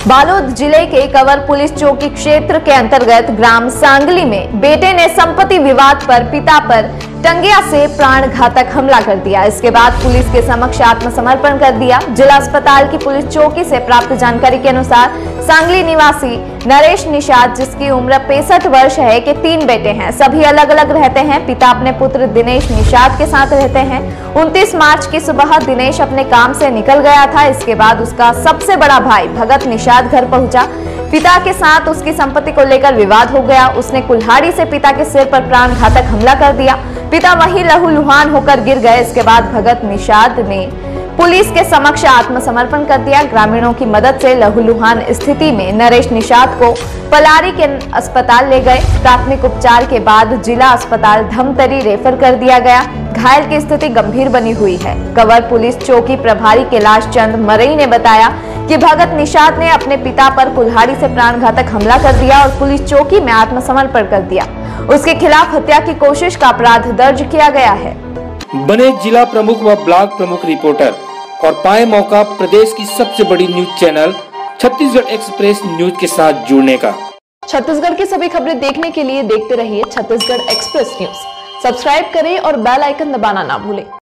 बालोद जिले के cover police चौकी क्षेत्र के अंतर्गत ग्राम सांगली में बेटे ने संपत्ति विवाद पर पिता पर टंगिया से प्राण घातक हमला कर दिया। इसके बाद पुलिस के समक्ष आत्मसमर्पण कर दिया। जिला अस्पताल की पुलिस चौकी से प्राप्त जानकारी के अनुसार सांगली निवासी नरेश निषाद, जिसकी उम्र 65 वर्ष है, के 3 बेटे हैं। सभी अलग अलग रहते हैं। पिता अपने पुत्र दिनेश निषाद के साथ रहते हैं। 29 मार्च की सुबह दिनेश अपने काम से निकल गया था। इसके बाद उसका सबसे बड़ा भाई भगत निषाद घर पहुंचा। पिता के साथ उसकी संपत्ति को लेकर विवाद हो गया। उसने कुल्हाड़ी से पिता के सिर पर प्राण घातक हमला कर दिया। पिता वहीं लहूलुहान होकर गिर गए। इसके बाद भगत निषाद ने पुलिस के समक्ष आत्मसमर्पण कर दिया। ग्रामीणों की मदद से लहूलुहान स्थिति में नरेश निषाद को पलारी के अस्पताल ले गए। प्राथमिक उपचार के बाद जिला अस्पताल धमतरी रेफर कर दिया गया। घायल की स्थिति गंभीर बनी हुई है। कवर पुलिस चौकी प्रभारी कैलाश चंद मरई ने बताया कि भगत निषाद ने अपने पिता पर कुल्हाड़ी से प्राणघातक हमला कर दिया और पुलिस चौकी में आत्मसमर्पण कर दिया। उसके खिलाफ हत्या की कोशिश का अपराध दर्ज किया गया है। बने जिला प्रमुख व ब्लॉक प्रमुख रिपोर्टर और पाए मौका प्रदेश की सबसे बड़ी news channel Chhattisgarh express news के साथ जुड़ने का। छत्तीसगढ़ की सभी खबरें देखने के लिए देखते रहिए छत्तीसगढ़ एक्सप्रेस न्यूज। सब्सक्राइब करें और बेल आइकन दबाना ना भूलें।